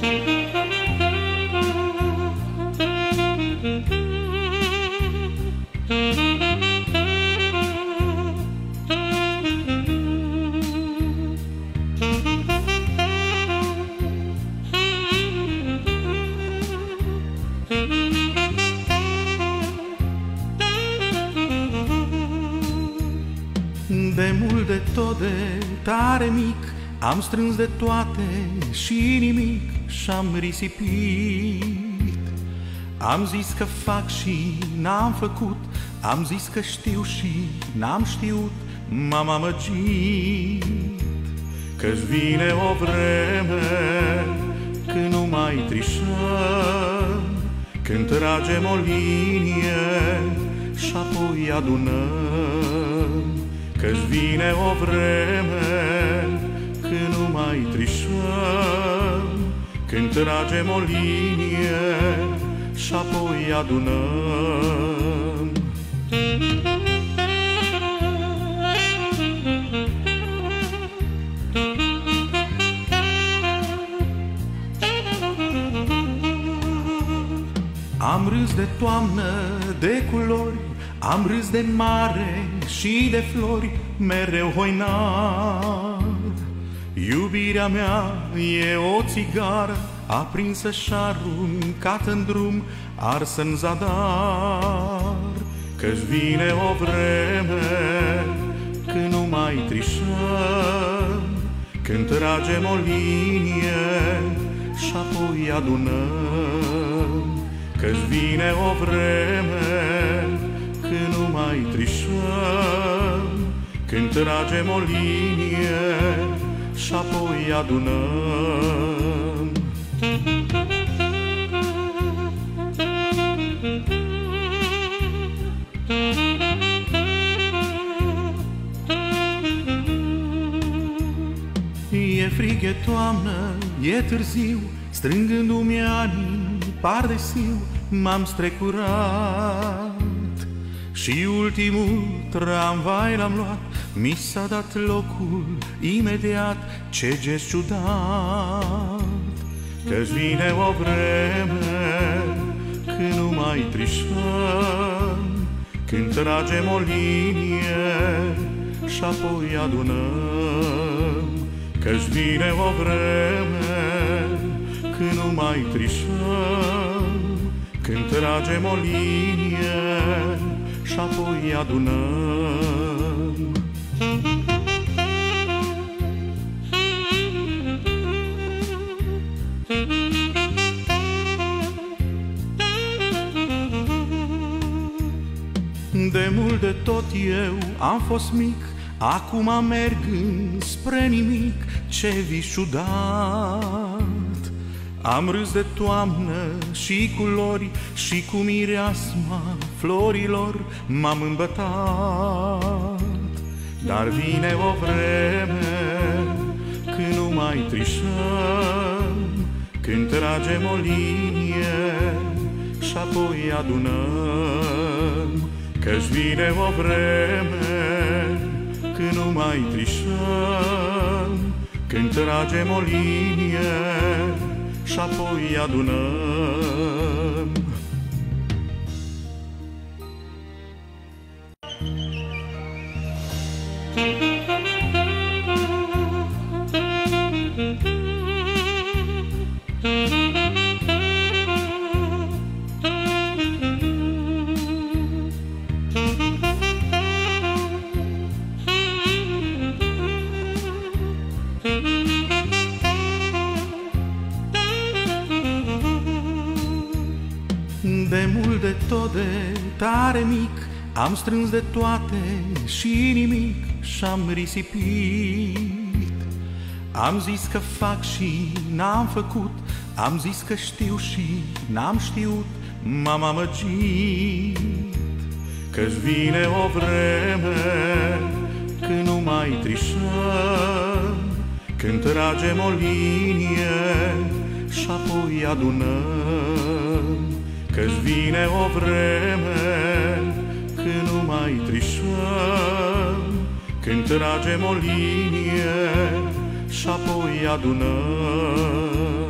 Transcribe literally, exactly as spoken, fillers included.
De mult, de tot, de tare mic, am strâns de toate și nimic și-am risipit. Am zis că fac și n-am făcut, am zis că știu și n-am știut, m-am amăgit. Că-și vine o vreme când nu mai trișăm, când tragem o linie și apoi adunăm. Că-și vine o vreme când nu mai trișăm, când tragem o linie și apoi adunăm. Am râs de toamnă, de culori, am râs de mare și de flori, mereu hoinar. Iubirea mea e o țigară aprinsă și aruncată în drum, arsă-n zadar. Că-și vine o vreme când nu mai trișăm, când tragem o linie și apoi adunăm. Că-și vine o vreme când nu mai trișăm, când tragem o linie și apoi adunăm. E frig, e toamnă, e târziu, strângându-mi anii par de siu, m-am strecurat. Și ultimul tramvai l-am luat, mi s-a dat locul imediat, ce gest ciudat. Că-și vine o vreme când nu mai trișăm, când tragem o linie și apoi adunăm. Că-și vine o vreme când nu mai trișăm, când tragem o linie și apoi adunăm. De mult, de tot eu am fost mic, acum merg spre nimic, ce vis ciudat. Am râs de toamnă și culori și cu mireasma florilor m-am îmbătat. Dar vine o vreme când nu mai trișăm, când tragem o linie și apoi adunăm. Că-și vine o vreme când nu mai trișăm, când tragem o linie și apoi adunăm. De mult, de tot, de tare mic, am strâns de toate și nimic și-am risipit. Am zis că fac și n-am făcut, am zis că știu și n-am știut, m-am amăgit. Că-și vine o vreme când nu mai trișăm, când tragem o linie și apoi adunăm. Că-și vine o vreme când nu mai trișăm, când tragem o linie și apoi adunăm.